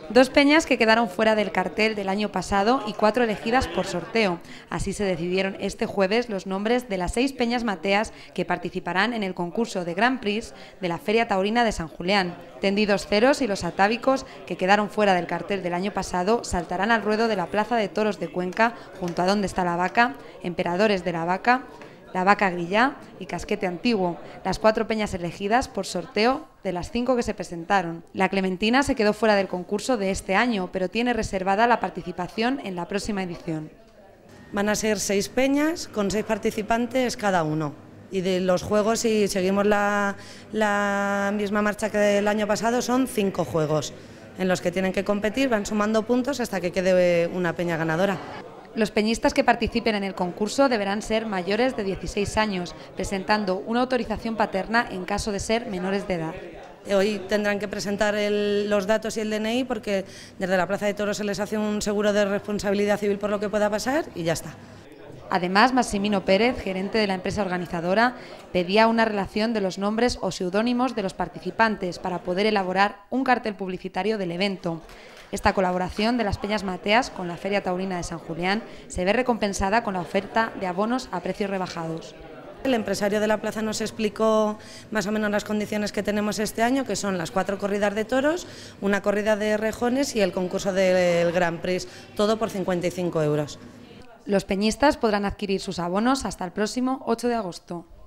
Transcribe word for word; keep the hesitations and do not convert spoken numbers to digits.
Dos peñas que quedaron fuera del cartel del año pasado y cuatro elegidas por sorteo. Así se decidieron este jueves los nombres de las seis peñas mateas que participarán en el concurso de Grand Prix de la Feria Taurina de San Julián. Tendidos Ceros y los Atávicos, que quedaron fuera del cartel del año pasado, saltarán al ruedo de la Plaza de Toros de Cuenca, junto a Donde está la Vaca, Emperadores de la Vaca, La Vaca Grillá y Casquete Antiguo, las cuatro peñas elegidas por sorteo de las cinco que se presentaron. La Clementina se quedó fuera del concurso de este año, pero tiene reservada la participación en la próxima edición. Van a ser seis peñas con seis participantes cada uno. Y de los juegos, si seguimos la, la misma marcha que del año pasado, son cinco juegos en los que tienen que competir, van sumando puntos hasta que quede una peña ganadora. Los peñistas que participen en el concurso deberán ser mayores de dieciséis años, presentando una autorización paterna en caso de ser menores de edad. Hoy tendrán que presentar el, los datos y el D N I porque desde la Plaza de Toros se les hace un seguro de responsabilidad civil por lo que pueda pasar y ya está. Además, Massimino Pérez, gerente de la empresa organizadora, pedía una relación de los nombres o seudónimos de los participantes para poder elaborar un cartel publicitario del evento. Esta colaboración de las peñas mateas con la Feria Taurina de San Julián se ve recompensada con la oferta de abonos a precios rebajados. El empresario de la plaza nos explicó más o menos las condiciones que tenemos este año, que son las cuatro corridas de toros, una corrida de rejones y el concurso del Grand Prix, todo por cincuenta y cinco euros. Los peñistas podrán adquirir sus abonos hasta el próximo ocho de agosto.